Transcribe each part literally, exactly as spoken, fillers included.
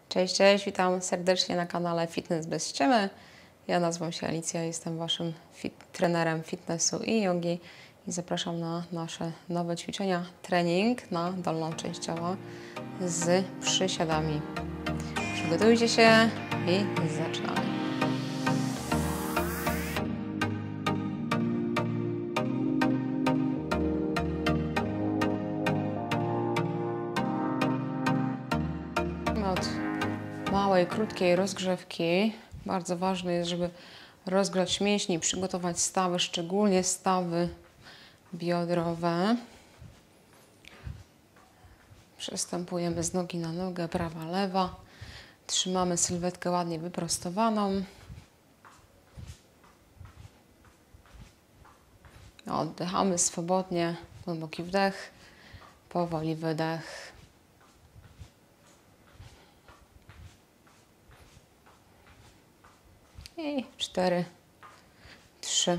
Cześć, cześć, witam serdecznie na kanale Fitness bez ściemy. Ja nazywam się Alicja, jestem Waszym fit trenerem fitnessu i jogi i zapraszam na nasze nowe ćwiczenia, trening na dolną część ciała z przysiadami. Przygotujcie się i zaczynamy. Od małej, krótkiej rozgrzewki bardzo ważne jest, żeby rozgrzać mięśnie, przygotować stawy, szczególnie stawy biodrowe. Przestępujemy z nogi na nogę, prawa, lewa. Trzymamy sylwetkę ładnie wyprostowaną. Oddychamy swobodnie, głęboki wdech, powoli wydech. I cztery, trzy,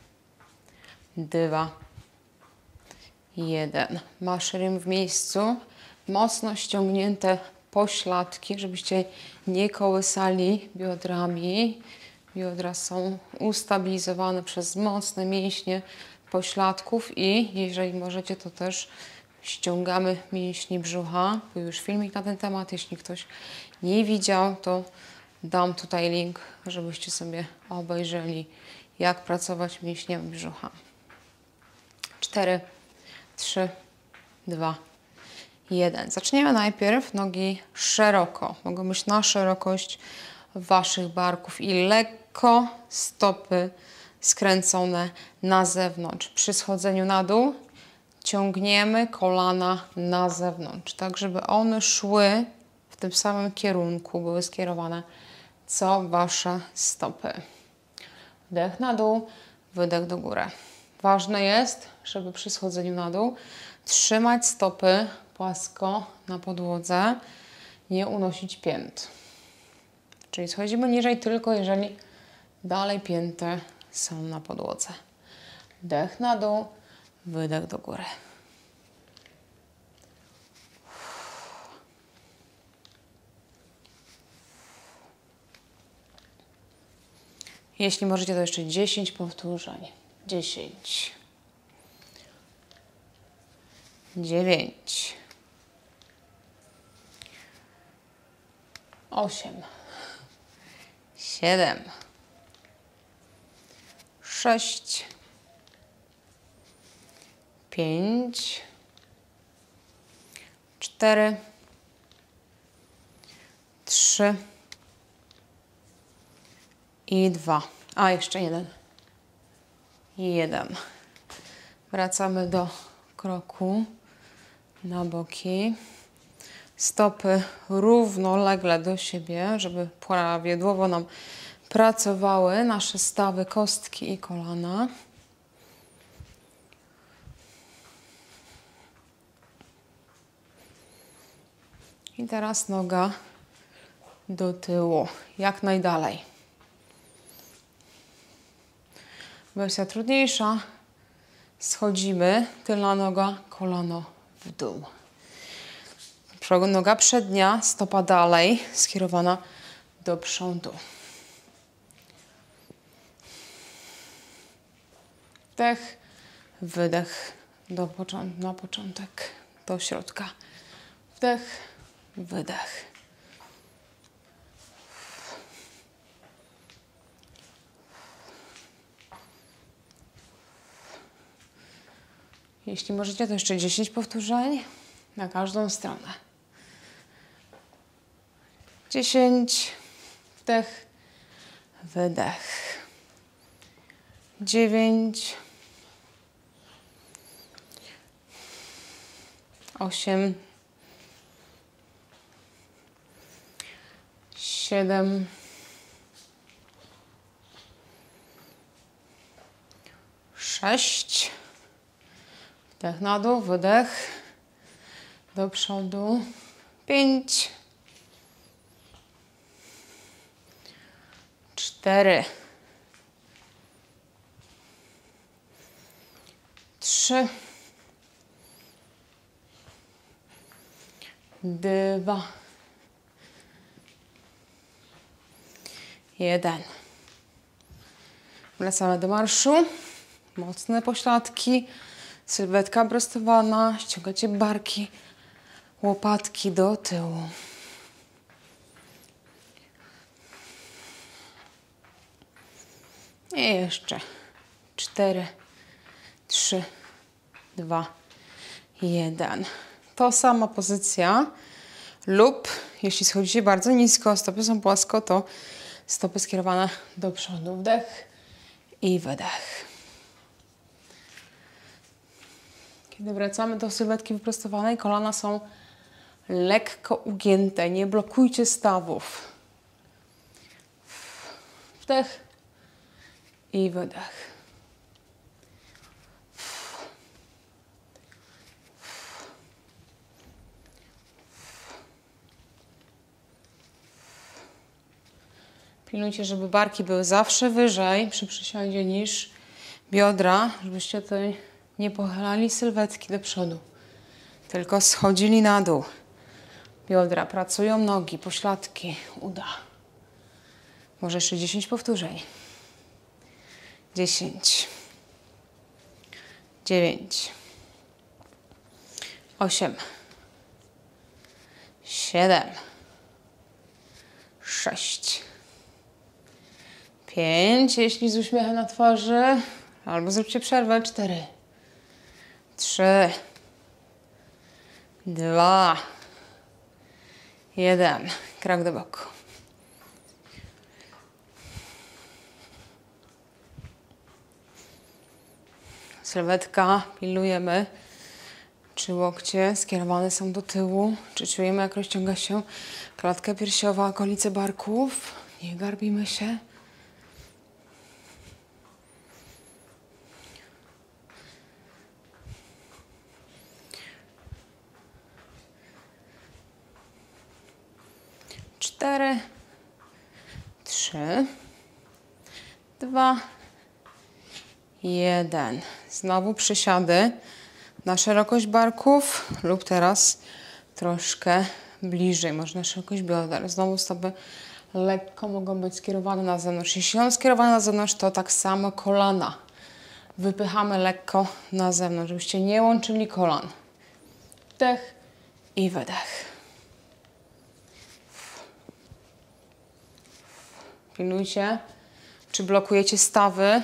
dwa, jeden. Maszerujemy w miejscu. Mocno ściągnięte pośladki, żebyście nie kołysali biodrami. Biodra są ustabilizowane przez mocne mięśnie pośladków i jeżeli możecie, to też ściągamy mięśnie brzucha. Był już filmik na ten temat. Jeśli ktoś nie widział, to dam tutaj link, żebyście sobie obejrzeli, jak pracować mięśniami brzucha. cztery, trzy, dwa, jeden. Zaczniemy najpierw nogi szeroko. Mogą być na szerokość Waszych barków i lekko stopy skręcone na zewnątrz. Przy schodzeniu na dół ciągniemy kolana na zewnątrz, tak żeby one szły w tym samym kierunku, były skierowane co Wasze stopy. Wdech na dół, wydech do góry. Ważne jest, żeby przy schodzeniu na dół trzymać stopy płasko na podłodze, nie unosić pięt. Czyli schodzimy niżej tylko jeżeli dalej pięty są na podłodze. Wdech na dół, wydech do góry. Jeśli możecie, to jeszcze dziesięć powtórzeń. dziesięć. dziewięć. osiem. siedem. sześć. pięć. cztery. trzy. I dwa. A, jeszcze jeden. Jeden. Wracamy do kroku na boki. Stopy równolegle do siebie, żeby prawidłowo nam pracowały nasze stawy, kostki i kolana. I teraz noga do tyłu, jak najdalej. Wersja trudniejsza. Schodzimy, tylna noga, kolano w dół. Noga przednia, stopa dalej, skierowana do przodu. Wdech, wydech do począt na początek, do środka. Wdech, wydech. Jeśli możecie, to jeszcze dziesięć powtórzeń na każdą stronę. dziesięć. Wdech, wydech. dziewięć. osiem. siedem. sześć. Wdech na dół, wydech do przodu. pięć. cztery. trzy. dwa. jeden. Wracamy do marszu. Mocne pośladki. Sylwetka prostowana. Ściągacie barki, łopatki do tyłu. I jeszcze cztery, trzy, dwa, jeden. To sama pozycja lub jeśli schodzicie bardzo nisko, stopy są płasko, to stopy skierowane do przodu. Wdech i wydech. Kiedy wracamy do sylwetki wyprostowanej, kolana są lekko ugięte. Nie blokujcie stawów. Wdech i wydech. Pilnujcie, żeby barki były zawsze wyżej przy przysiadzie niż biodra, żebyście tutaj nie pochylali sylwetki do przodu, tylko schodzili na dół. Biodra pracują, nogi, pośladki, uda. Może jeszcze dziesięć powtórzeń. dziesięć. dziewięć. osiem. siedem. sześć. pięć, jeśli z uśmiechem na twarzy, albo zróbcie przerwę. cztery. trzy. dwa. jeden. Krok do boku. Sylwetka, pilnujemy, czy łokcie skierowane są do tyłu, czy czujemy, jak rozciąga się klatka piersiowa, okolice barków. Nie garbimy się. Cztery, trzy, dwa, jeden. Znowu przysiady na szerokość barków lub teraz troszkę bliżej, może na szerokość bioder. Znowu stopy lekko mogą być skierowane na zewnątrz. Jeśli są skierowane na zewnątrz, to tak samo kolana wypychamy lekko na zewnątrz, żebyście nie łączyli kolan. Wdech i wydech. Pilnujcie, czy blokujecie stawy.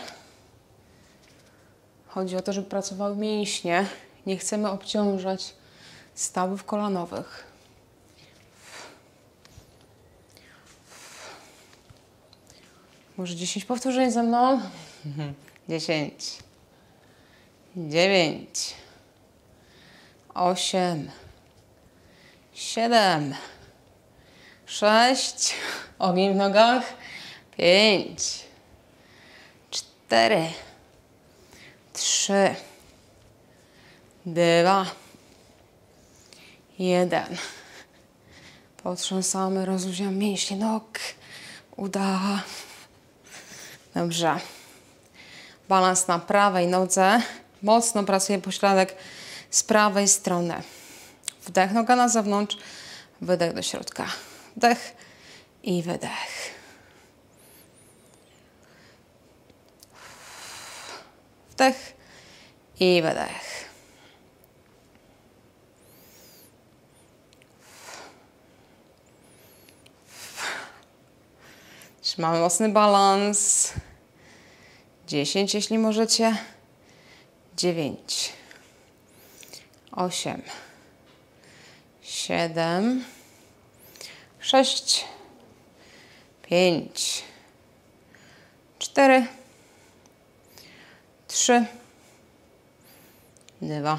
Chodzi o to, żeby pracowały mięśnie. Nie chcemy obciążać stawów kolanowych. Może dziesięć powtórzeń ze mną? dziesięć. dziewięć. osiem. siedem. sześć. Ogień w nogach. pięć. cztery. trzy. dwa. jeden. Potrząsamy, rozluźniamy mięśnie nóg. Uda. Dobrze. Balans na prawej nodze. Mocno pracuje pośladek z prawej strony. Wdech, noga na zewnątrz. Wydech do środka. Wdech i wydech. Wdech i wydech. Trzymamy mocny balans. dziesięć, jeśli możecie. dziewięć. osiem. siedem. sześć. pięć. cztery. trzy. dwa.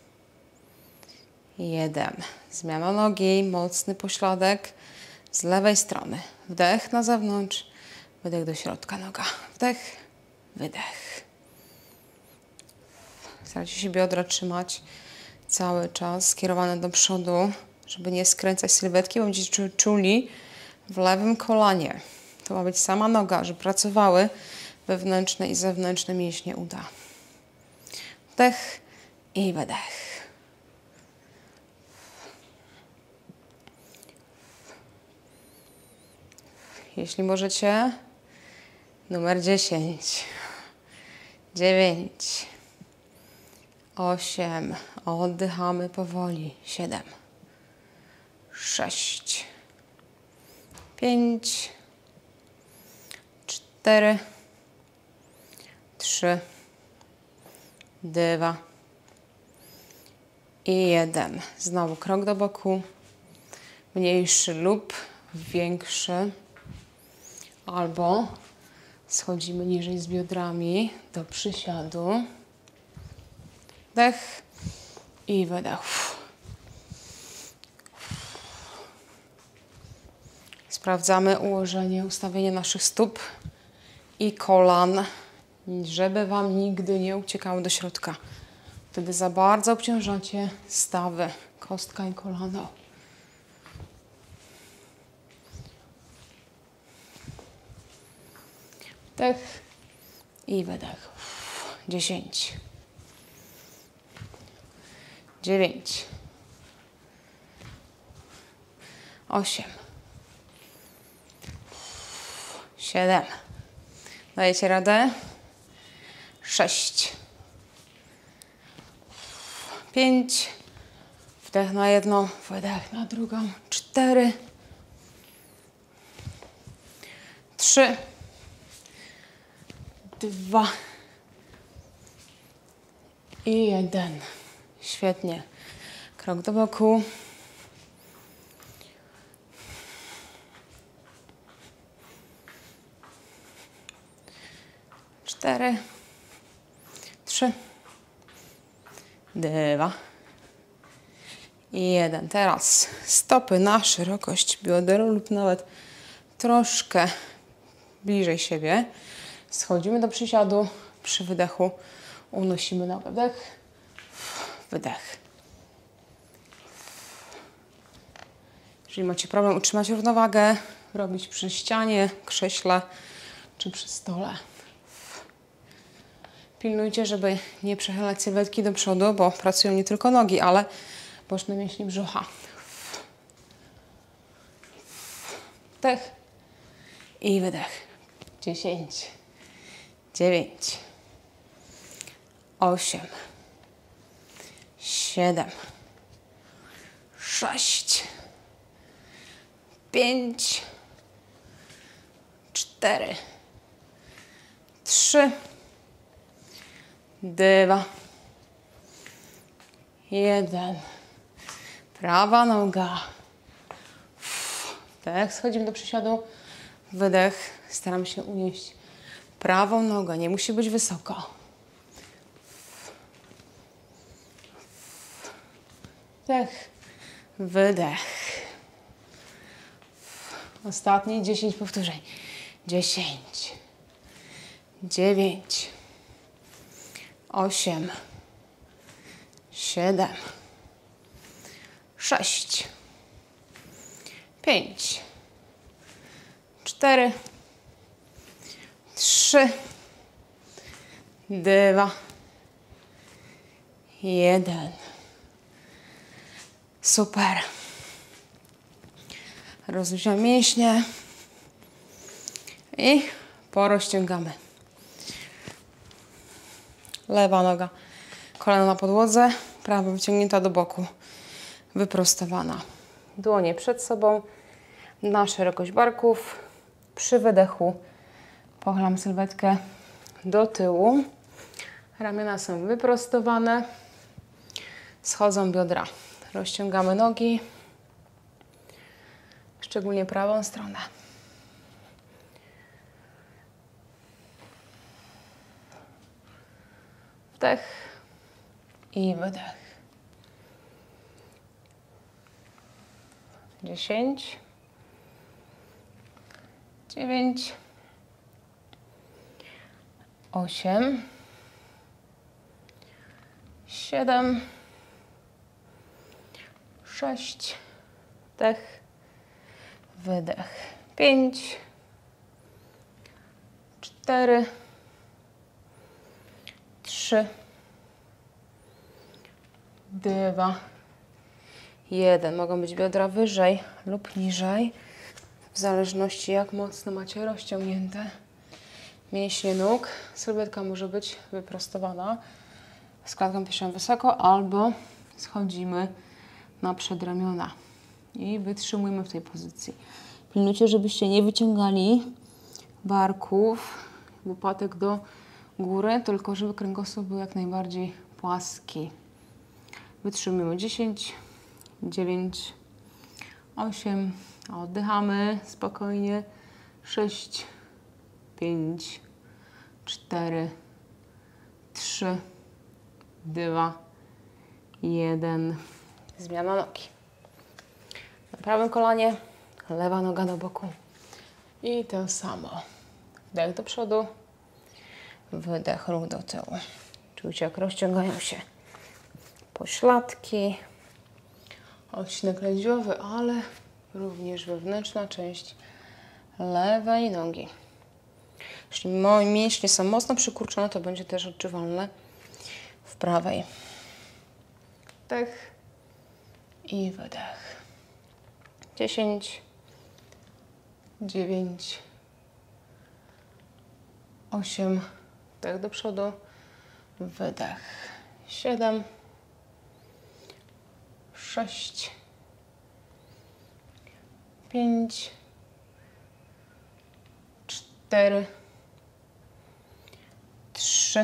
jeden. Zmiana nogi, mocny pośladek z lewej strony. Wdech na zewnątrz, wydech do środka noga. Wdech, wydech. Starajcie się biodra trzymać cały czas skierowane do przodu, żeby nie skręcać sylwetki, bo będziecie czuli w lewym kolanie. To ma być sama noga, żeby pracowały wewnętrzne i zewnętrzne mięśnie uda. Wdech i wydech. Jeśli możecie, Numer dziesięć. dziewięć. osiem. Oddychamy powoli. siedem. sześć. pięć. cztery. trzy. dwa. I jeden. Znowu krok do boku. Mniejszy lub większy. Albo schodzimy niżej z biodrami do przysiadu. Wdech i wydech. Sprawdzamy ułożenie, ustawienie naszych stóp i kolan, żeby Wam nigdy nie uciekały do środka. Wtedy za bardzo obciążacie stawy, kostka i kolano. Wdech i wydech. dziesięć. dziewięć. osiem. siedem. Dajecie radę? sześć. pięć. Wdech na jedną, wydech na drugą. cztery. trzy. dwa. I jeden. Świetnie. Krok do boku. Cztery. Trzy. Dwa. I jeden. Teraz stopy na szerokość bioder lub nawet troszkę bliżej siebie. Schodzimy do przysiadu. Przy wydechu unosimy nogę. Wdech. Wydech. Jeżeli macie problem utrzymać równowagę, robić przy ścianie, krześle czy przy stole. Pilnujcie, żeby nie przechylać sylwetki do przodu, bo pracują nie tylko nogi, ale boczne mięśnie brzucha. Wdech i wydech. dziesięć. dziewięć. osiem. siedem. sześć. pięć. cztery. trzy. dwa. jeden. Prawa noga. Wdech. Schodzimy do przysiadu. Wydech. Staramy się unieść prawą nogę. Nie musi być wysoko. Wdech. Wydech. Ostatnie dziesięć powtórzeń. dziesięć. dziewięć. osiem. siedem. sześć. pięć. cztery. trzy. dwa. jeden. Super. Rozluźniamy mięśnie i porozciągamy. Lewa noga, kolano na podłodze, prawa wyciągnięta do boku, wyprostowana. Dłonie przed sobą, na szerokość barków. Przy wydechu pochylam sylwetkę do tyłu. Ramiona są wyprostowane. Schodzą biodra. Rozciągamy nogi, szczególnie prawą stronę. Wdech i wydech. dziesięć. dziewięć. osiem. siedem. sześć. Wdech. Wydech. pięć. cztery. trzy. dwa. jeden. Mogą być biodra wyżej lub niżej, w zależności jak mocno macie rozciągnięte mięśnie nóg. Sylwetka może być wyprostowana z klatką piersiową wysoko, albo schodzimy na przedramiona i wytrzymujemy w tej pozycji. Pilnujcie, żebyście nie wyciągali barków, łopatek do góry, tylko żeby kręgosłup był jak najbardziej płaski. Wytrzymujemy dziesięć, dziewięć, osiem, oddychamy spokojnie, sześć, pięć, cztery, trzy, dwa, jeden. Zmiana nogi. Na prawym kolanie, lewa noga do boku. I to samo. Wdech do przodu, wydech, ruch do tyłu. Czujcie, jak rozciągają się pośladki, odcinek lędźwiowy, ale również wewnętrzna część lewej nogi. Jeśli mięśnie są mocno przykurczone, to będzie też odczuwalne w prawej. Wdech i wydech. dziesięć, dziewięć, osiem, wdech do przodu, wydech. siedem, sześć, pięć, cztery, trzy,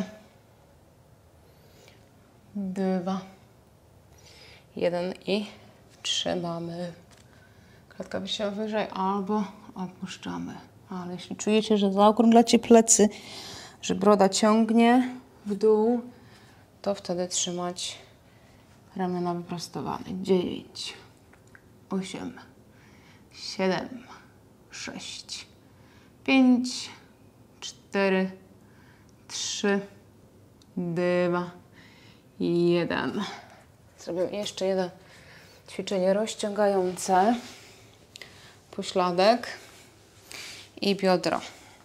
dwa, jeden i trzymamy. Klatka piersiowa wyżej albo opuszczamy. Ale jeśli czujecie, że zaokrąglacie plecy, że broda ciągnie w dół, to wtedy trzymać ramiona wyprostowane. dziewięć, osiem, siedem, sześć, pięć, cztery, trzy, dwa, jeden. Zrobimy jeszcze jedno ćwiczenie rozciągające pośladek i biodro.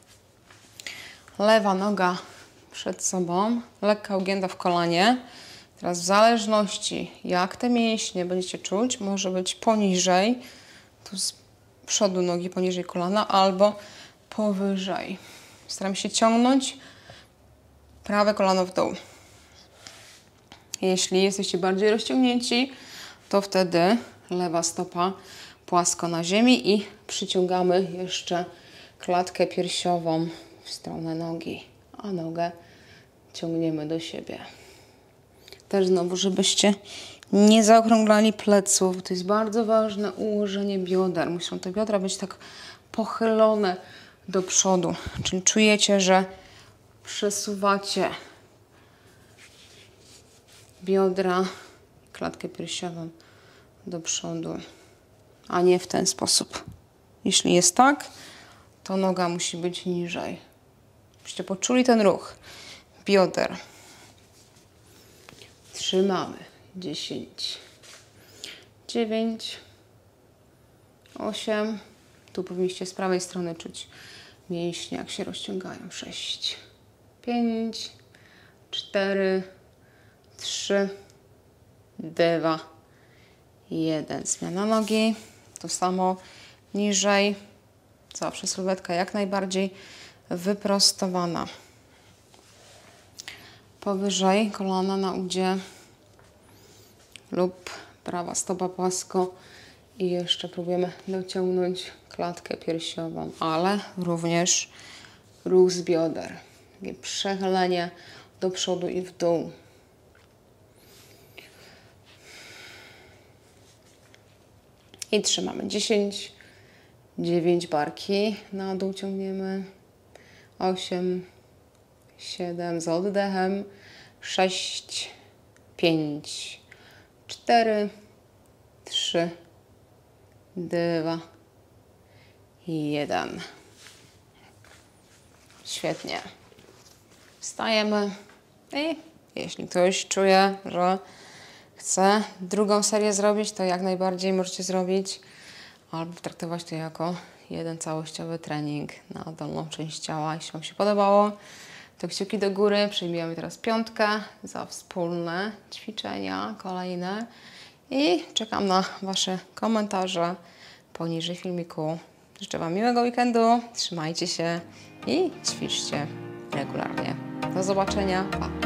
Lewa noga przed sobą, lekka ugięta w kolanie. Teraz w zależności, jak te mięśnie będziecie czuć, może być poniżej, tu z przodu nogi poniżej kolana, albo powyżej. Staram się ciągnąć prawe kolano w dół. Jeśli jesteście bardziej rozciągnięci, to wtedy lewa stopa płasko na ziemi i przyciągamy jeszcze klatkę piersiową w stronę nogi, a nogę ciągniemy do siebie. Też znowu, żebyście nie zaokrąglali pleców. To jest bardzo ważne ułożenie bioder. Muszą te biodra być tak pochylone do przodu. Czyli czujecie, że przesuwacie biodra, klatkę piersiową do przodu, a nie w ten sposób. Jeśli jest tak, to noga musi być niżej. Byście poczuli ten ruch bioder. Trzymamy. dziesięć, dziewięć, osiem. Tu powinniście z prawej strony czuć mięśnie, jak się rozciągają. sześć, pięć, cztery, trzy, dwa, jeden. Zmiana nogi. To samo niżej. Zawsze sylwetka jak najbardziej wyprostowana. Powyżej kolana na udzie lub prawa stopa płasko i jeszcze próbujemy dociągnąć klatkę piersiową, ale również ruch z bioder. Takie przechylenie do przodu i w dół. I trzymamy. dziesięć, dziewięć, barki na dół ciągniemy. osiem, siedem, z oddechem. sześć, pięć, cztery, trzy, dwa, jeden. Świetnie. Wstajemy i jeśli ktoś czuje, że chce drugą serię zrobić, to jak najbardziej możecie zrobić albo traktować to jako jeden całościowy trening na dolną część ciała. Jeśli Wam się podobało, to kciuki do góry. Przyjmujemy teraz piątkę za wspólne ćwiczenia kolejne i czekam na Wasze komentarze poniżej filmiku. Życzę Wam miłego weekendu, trzymajcie się i ćwiczcie regularnie. Do zobaczenia, pa!